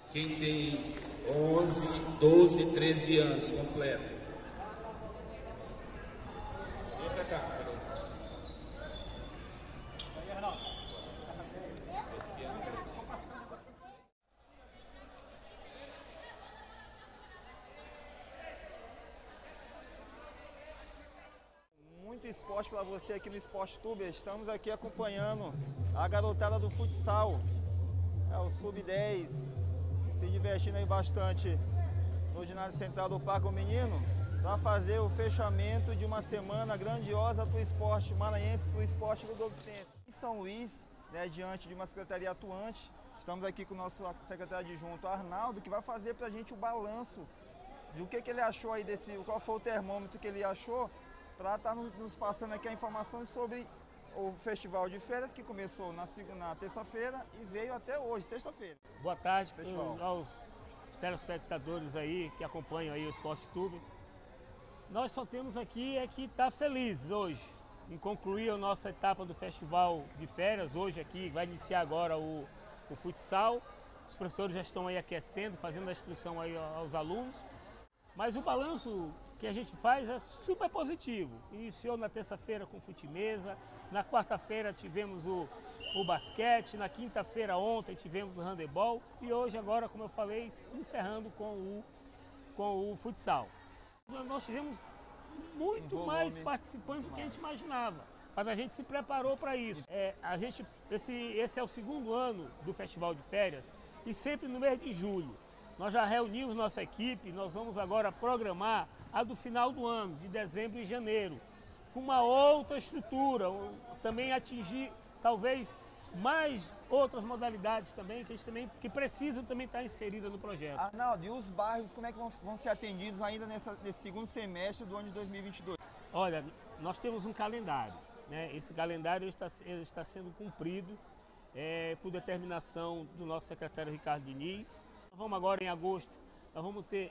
Quem tem 11, 12, 13 anos completo. Vem pra cá, garoto. Muito esporte para você aqui no Esporte Tuber. Estamos aqui acompanhando a garotada do futsal, o Sub-10, se divertindo aí bastante no ginásio central do Parque Menino, para fazer o fechamento de uma semana grandiosa para o esporte maranhense, para o esporte ludovicense. Em São Luís, né, diante de uma secretaria atuante, estamos aqui com o nosso secretário adjunto Arnaldo, que vai fazer para a gente o balanço do que ele achou aí qual foi o termômetro que ele achou, para estar nos passando aqui a informações sobre o Festival de Férias, que começou na terça-feira e veio até hoje, sexta-feira. Boa tarde aos telespectadores aí que acompanham aí o Esporte Tuber. Nós só temos aqui que estar felizes hoje em concluir a nossa etapa do Festival de Férias. Hoje aqui vai iniciar agora o futsal. Os professores já estão aí aquecendo, fazendo a inscrição aí aos alunos. Mas o balanço que a gente faz é super positivo. Iniciou na terça-feira com fute-mesa, na quarta-feira tivemos o basquete, na quinta-feira ontem tivemos o handebol e hoje agora, como eu falei, encerrando com o futsal. Nós tivemos muito mais participantes do que a gente imaginava, mas a gente se preparou para isso. Esse é o segundo ano do Festival de Férias e sempre no mês de julho. Nós já reunimos nossa equipe, nós vamos agora programar a do final do ano, de dezembro e janeiro, com uma outra estrutura, também atingir talvez mais outras modalidades também, que precisam também estar inseridas no projeto. Arnaldo, e os bairros, como é que vão ser atendidos ainda nesse segundo semestre do ano de 2022? Olha, nós temos um calendário, né? Esse calendário está sendo cumprido por determinação do nosso secretário Ricardo Diniz. Vamos agora em agosto, nós vamos ter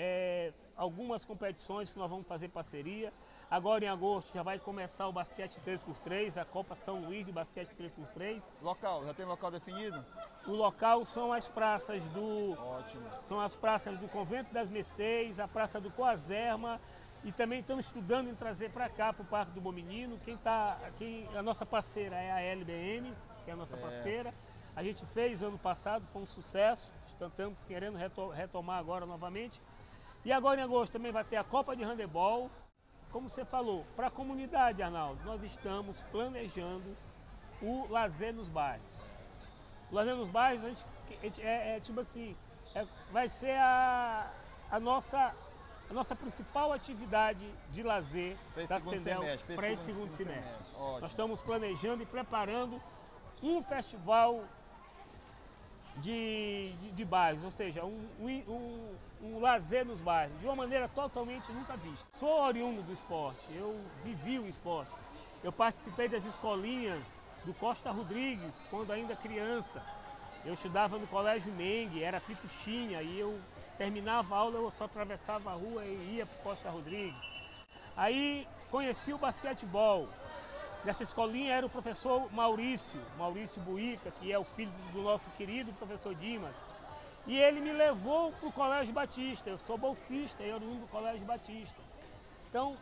algumas competições que nós vamos fazer parceria. Agora em agosto já vai começar o basquete 3x3, a Copa São Luís de basquete 3x3. Local, já tem local definido? O local são as praças Ótimo. São as praças do Convento das Mercês, a Praça do Coazerma, e também estamos estudando em trazer para cá, para o Parque do Bom Menino. A nossa parceira é a LBM, que é a nossa parceira. A gente fez ano passado, foi um sucesso, estamos querendo retomar agora novamente. E agora em agosto também vai ter a Copa de Handebol. Como você falou, para a comunidade, Arnaldo, nós estamos planejando o lazer nos bairros. O lazer nos bairros, tipo assim, vai ser a nossa principal atividade de lazer da Cendel para esse segundo semestre. Nós estamos planejando e preparando um festival de bairros, ou seja, um lazer nos bairros, de uma maneira totalmente nunca vista. Sou oriundo do esporte, eu vivi o esporte. Eu participei das escolinhas do Costa Rodrigues quando ainda criança. Eu estudava no Colégio Mengue, era pituchinha, e eu terminava a aula, eu só atravessava a rua e ia para o Costa Rodrigues. Aí conheci o basquetebol. Nessa escolinha era o professor Maurício Buica, que é o filho do nosso querido professor Dimas. E ele me levou para o Colégio Batista. Eu sou bolsista e oriundo do Colégio Batista. Então,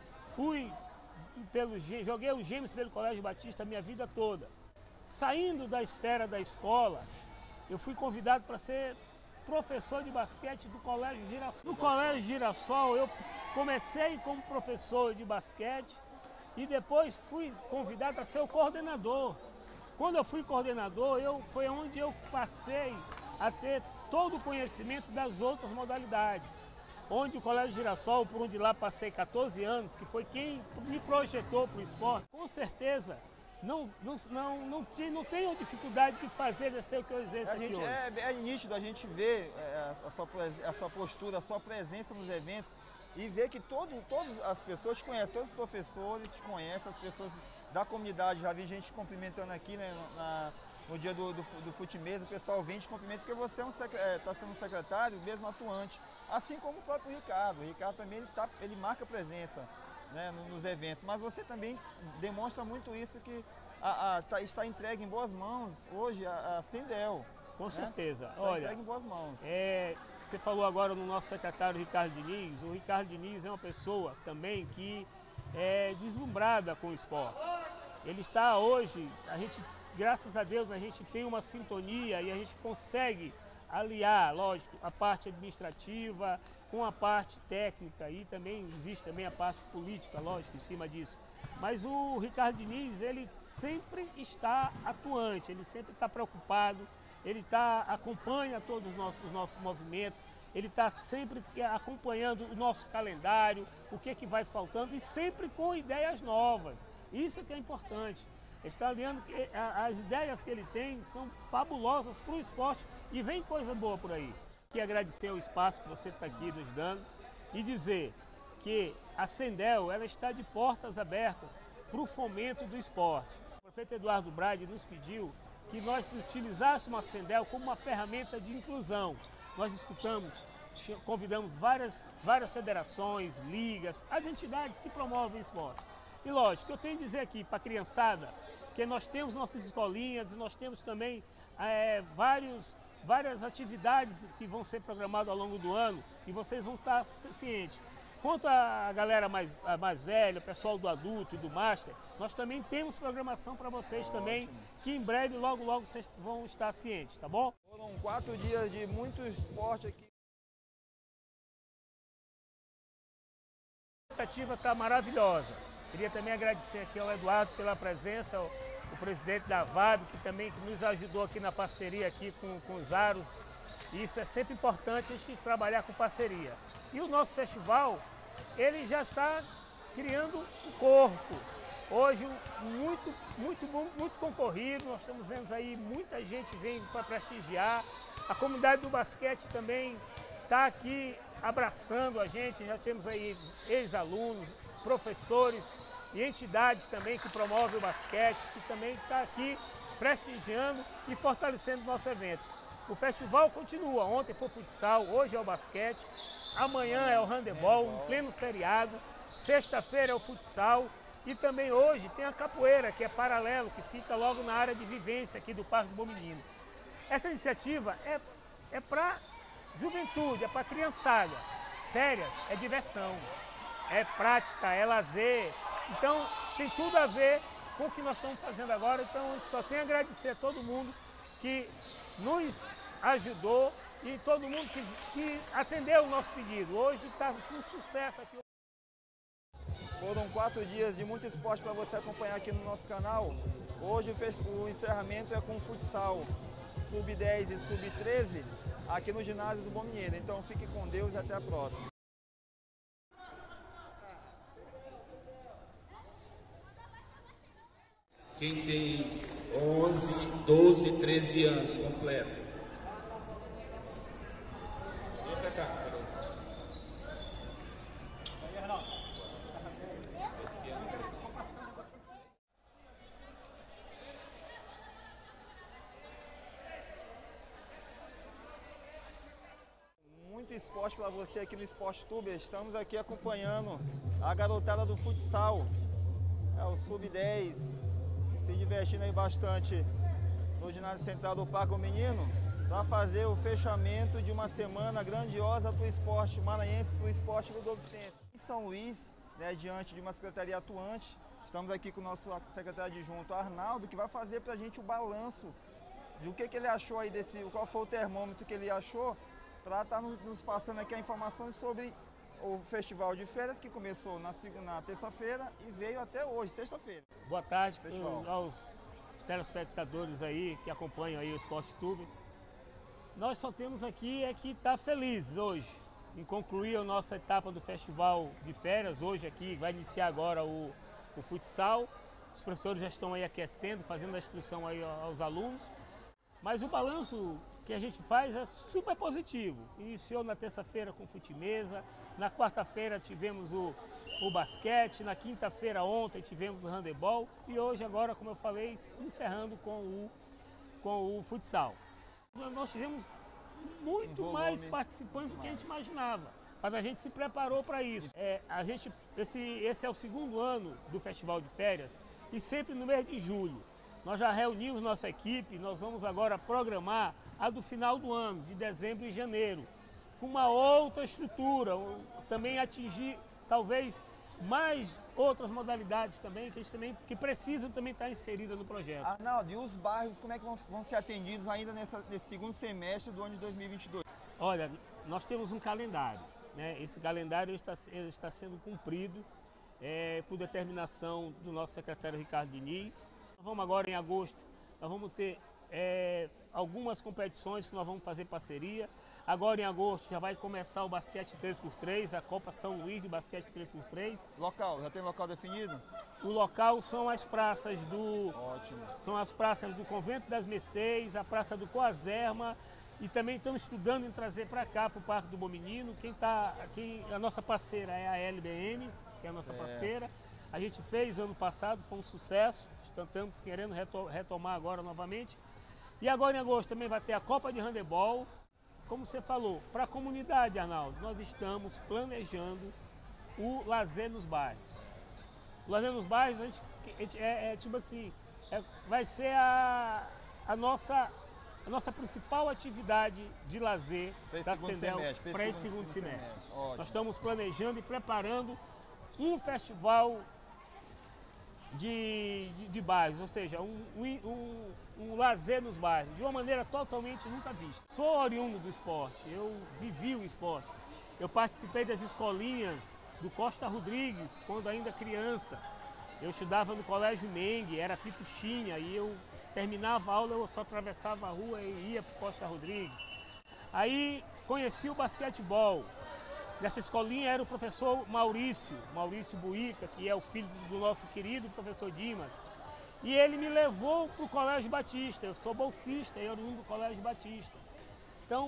joguei os Gêmeos pelo Colégio Batista a minha vida toda. Saindo da esfera da escola, eu fui convidado para ser professor de basquete do Colégio Girassol. No Colégio Girassol, eu comecei como professor de basquete, e depois fui convidado a ser o coordenador. Quando eu fui coordenador, foi onde eu passei a ter todo o conhecimento das outras modalidades. Onde o Colégio Girassol, por onde lá passei 14 anos, que foi quem me projetou para o esporte, com certeza não tenho dificuldade de fazer exercer o que eu exerço aqui hoje. É nítido a gente ver a sua postura, a sua presença nos eventos, e ver que todas as pessoas te conhecem, todos os professores te conhecem, as pessoas da comunidade. Já vi gente cumprimentando aqui, né, no dia do fute-mesa, o pessoal vem te cumprimentar porque você está sendo um secretário mesmo atuante, assim como o próprio Ricardo. O Ricardo também ele marca presença, né, nos eventos, mas você também demonstra muito isso, que está entregue em boas mãos hoje a Cendel. Com certeza. Olha, segue em boas mãos. Você falou agora no nosso secretário Ricardo Diniz. O Ricardo Diniz é uma pessoa também que é deslumbrada com o esporte. Ele está hoje, graças a Deus, a gente tem uma sintonia e a gente consegue aliar, lógico, a parte administrativa com a parte técnica e também existe também a parte política, lógico, em cima disso. Mas o Ricardo Diniz, ele sempre está atuante, ele sempre está preocupado, ele acompanha todos os nossos movimentos, ele está sempre acompanhando o nosso calendário, o que é que vai faltando e sempre com ideias novas. Isso é que é importante. Ele está alinhando que as ideias que ele tem são fabulosas para o esporte e vem coisa boa por aí. Quero agradecer o espaço que você está aqui nos dando e dizer que a Sendel ela está de portas abertas para o fomento do esporte. O prefeito Eduardo Braide nos pediu que nós utilizássemos a Sendel como uma ferramenta de inclusão. Nós convidamos várias federações, ligas, as entidades que promovem o esporte. E lógico, eu tenho que dizer aqui para a criançada que nós temos nossas escolinhas e nós temos também várias atividades que vão ser programadas ao longo do ano e vocês vão estar cientes. Quanto à galera mais velha, o pessoal do adulto e do master, nós também temos programação para vocês também, que em breve, logo vocês vão estar cientes, tá bom? Foram 4 dias de muito esporte aqui. A expectativa está maravilhosa. Queria também agradecer aqui ao Eduardo pela presença, o presidente da VAB, que nos ajudou aqui na parceria aqui com os Aros. Isso é sempre importante, a gente trabalhar com parceria. E o nosso festival, ele já está criando um corpo. Hoje, muito bom, muito concorrido, nós estamos vendo aí muita gente vem para prestigiar. A comunidade do basquete também está aqui abraçando a gente, já temos aí ex-alunos, professores e entidades também que promovem o basquete, que também está aqui prestigiando e fortalecendo o nosso evento. O festival continua, ontem foi o futsal, hoje é o basquete, amanhã é o handebol, em pleno feriado, sexta-feira é o futsal e também hoje tem a capoeira, que é paralelo, que fica logo na área de vivência aqui do Parque do Bom Menino. Essa iniciativa é para juventude, é para criançada. Férias é diversão, é prática, é lazer. Então tem tudo a ver com o que nós estamos fazendo agora. Então a gente só tem a agradecer a todo mundo que nos ajudou e todo mundo que atendeu o nosso pedido. Hoje está um sucesso aqui. Foram 4 dias de muito esporte para você acompanhar aqui no nosso canal. Hoje o encerramento é com futsal sub-10 e sub-13 aqui no ginásio do Bom Menino. Então fique com Deus e até a próxima. Quem tem 11, 12, 13 anos completo. Vem pra cá, garoto. Muito esporte para você aqui no Esporte Tube. Estamos aqui acompanhando a garotada do futsal. O sub-10. Se divertindo aí bastante no ginásio central do Parque do Menino para fazer o fechamento de uma semana grandiosa para o esporte maranhense, para o esporte ludovicense. Em São Luís, né, diante de uma secretaria atuante, estamos aqui com o nosso secretário adjunto Arnaldo, que vai fazer para a gente o balanço do que ele achou aí qual foi o termômetro que ele achou, para estar nos passando aqui a informação sobre o festival de férias que começou na terça-feira e veio até hoje, sexta-feira. Boa tarde aos telespectadores aí que acompanham aí o Esporte Tube. Nós só temos aqui que estar felizes hoje em concluir a nossa etapa do festival de férias. Hoje aqui vai iniciar agora o futsal. Os professores já estão aí aquecendo, fazendo a instrução aí aos alunos. Mas o balanço que a gente faz é super positivo. Iniciou na terça-feira com fute-mesa, na quarta-feira tivemos o basquete, na quinta-feira ontem tivemos o handebol e hoje agora, como eu falei, encerrando com o futsal. Nós tivemos muito mais participantes do que a gente imaginava, mas a gente se preparou para isso. Esse é o segundo ano do Festival de Férias e sempre no mês de julho. Nós já reunimos nossa equipe, nós vamos agora programar a do final do ano, de dezembro e janeiro, com uma outra estrutura, também atingir talvez mais outras modalidades também, que precisam também estar inseridas no projeto. Arnaldo, e os bairros, como é que vão ser atendidos ainda nesse segundo semestre do ano de 2022? Olha, nós temos um calendário, né? Esse calendário está sendo cumprido por determinação do nosso secretário Ricardo Diniz. Nós vamos agora em agosto, nós vamos ter algumas competições que nós vamos fazer parceria. Agora em agosto já vai começar o basquete 3x3, a Copa São Luís de basquete 3x3. Local, já tem local definido? O local são as praças Ótimo. São as praças do Convento das Mercês, a Praça do Coazerma, e também estamos estudando em trazer para cá, para o Parque do Bom Menino. A nossa parceira é a LBM, que é a nossa parceira. A gente fez ano passado, foi um sucesso, estamos querendo retomar agora novamente. E agora em agosto também vai ter a Copa de Handebol. Como você falou, para a comunidade, Arnaldo, nós estamos planejando o lazer nos bairros. O lazer nos bairros, tipo assim, vai ser a nossa principal atividade de lazer da Sendel para esse segundo semestre. Nós estamos planejando e preparando um festival de bairros, ou seja, um lazer nos bairros, de uma maneira totalmente nunca vista. Sou oriundo do esporte, eu vivi o esporte. Eu participei das escolinhas do Costa Rodrigues quando ainda criança. Eu estudava no Colégio Mengue, era pituchinha, e eu terminava a aula, eu só atravessava a rua e ia para o Costa Rodrigues. Aí conheci o basquetebol. Nessa escolinha era o professor Maurício Buica, que é o filho do nosso querido professor Dimas. E ele me levou para o Colégio Batista. Eu sou bolsista e oriundo do Colégio Batista. Então,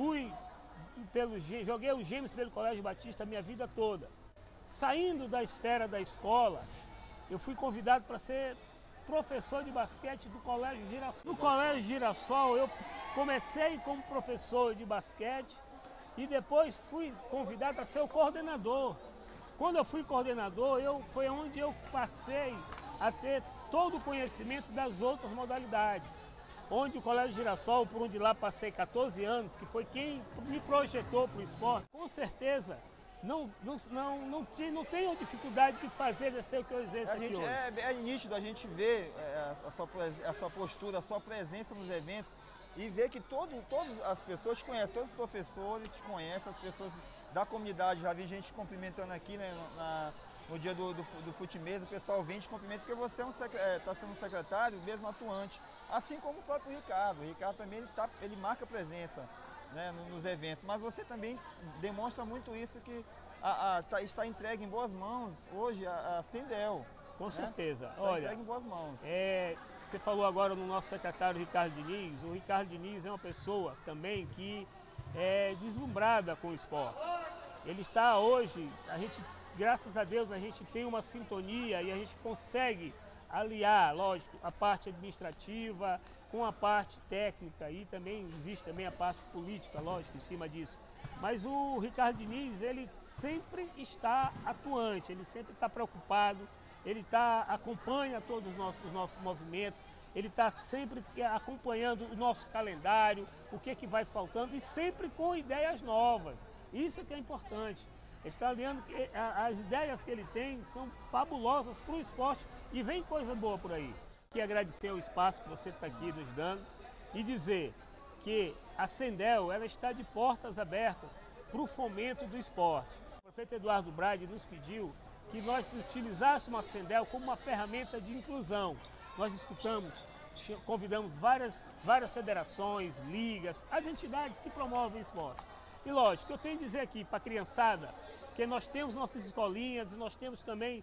joguei os Gêmeos pelo Colégio Batista a minha vida toda. Saindo da esfera da escola, eu fui convidado para ser professor de basquete do Colégio Girassol. No Colégio Girassol, eu comecei como professor de basquete e depois fui convidado a ser o coordenador. Quando eu fui coordenador, foi onde eu passei a ter todo o conhecimento das outras modalidades. Onde o Colégio Girassol, por onde lá passei 14 anos, que foi quem me projetou para o esporte, com certeza não tenho dificuldade de fazer exercer o que eu exerço aqui hoje. É nítido a gente ver a sua postura, a sua presença nos eventos e ver que todas as pessoas te conhecem, todos os professores te conhecem, as pessoas da comunidade, já vi gente cumprimentando aqui, né, no dia do Fute-Mesa, o pessoal vem te cumprimenta porque você está sendo um secretário mesmo atuante, assim como o próprio Ricardo. O Ricardo também ele marca presença, né, nos eventos, mas você também demonstra muito isso, que está entregue em boas mãos hoje a Sendel. Com certeza. Olha, entregue em boas mãos. Você falou agora no nosso secretário Ricardo Diniz. O Ricardo Diniz é uma pessoa também que é deslumbrada com o esporte. Ele está hoje, graças a Deus, a gente tem uma sintonia e a gente consegue aliar, lógico, a parte administrativa com a parte técnica, e também existe também a parte política, lógico, em cima disso. Mas o Ricardo Diniz, ele sempre está atuante, ele sempre está preocupado, ele acompanha todos os nossos movimentos, ele está sempre acompanhando o nosso calendário, o que vai faltando, e sempre com ideias novas. Isso que é importante. Ele está olhando que as ideias que ele tem são fabulosas para o esporte e vem coisa boa por aí. Quero agradecer o espaço que você está aqui nos dando e dizer que a Sendel ela está de portas abertas para o fomento do esporte. O prefeito Eduardo Braide nos pediu que nós utilizássemos a Sendel como uma ferramenta de inclusão. Nós convidamos várias federações, ligas, as entidades que promovem o esporte. E lógico, eu tenho que dizer aqui para a criançada que nós temos nossas escolinhas e nós temos também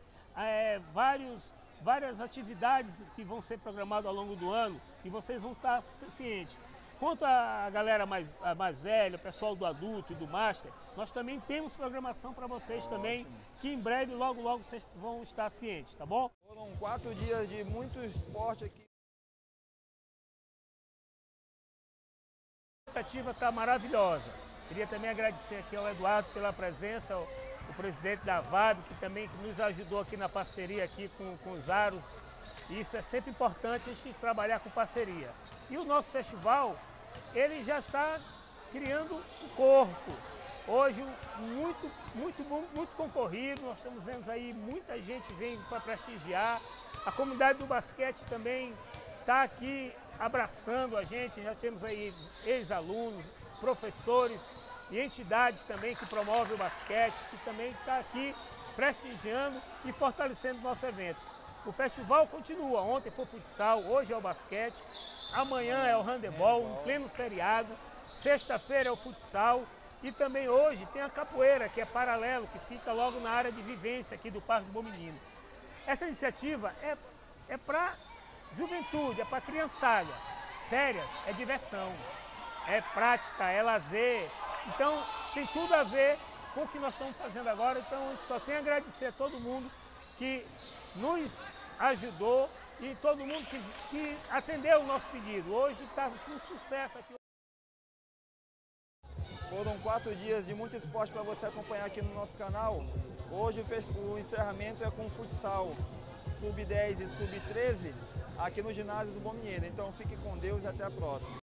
várias atividades que vão ser programadas ao longo do ano e vocês vão estar cientes. Quanto à galera mais velha, o pessoal do adulto e do master, nós também temos programação para vocês também, que em breve, logo vocês vão estar cientes, tá bom? Foram 4 dias de muito esporte aqui. A expectativa está maravilhosa. Queria também agradecer aqui ao Eduardo pela presença, o presidente da VAB, que também nos ajudou aqui na parceria aqui com os Aros, E isso é sempre importante a gente trabalhar com parceria. E o nosso festival, ele já está criando um corpo. Hoje, muito concorrido, nós estamos vendo aí muita gente vem para prestigiar. A comunidade do basquete também está aqui abraçando a gente, já temos aí ex-alunos, professores e entidades também que promovem o basquete, que também está aqui prestigiando e fortalecendo o nosso evento. O festival continua, ontem foi o futsal, hoje é o basquete, amanhã é o handebol, um pleno feriado, sexta-feira é o futsal e também hoje tem a capoeira, que é paralelo, que fica logo na área de vivência aqui do Parque do Bom Menino. Essa iniciativa é para juventude, é para criançada. Férias é diversão, é prática, é lazer. Então tem tudo a ver com o que nós estamos fazendo agora. Então a gente só tem a agradecer a todo mundo que nos ajudou e todo mundo que atendeu o nosso pedido. Hoje está um sucesso aqui. Foram 4 dias de muito esporte para você acompanhar aqui no nosso canal. Hoje o encerramento é com futsal sub-10 e sub-13 aqui no ginásio do Bom Menino. Então fique com Deus e até a próxima.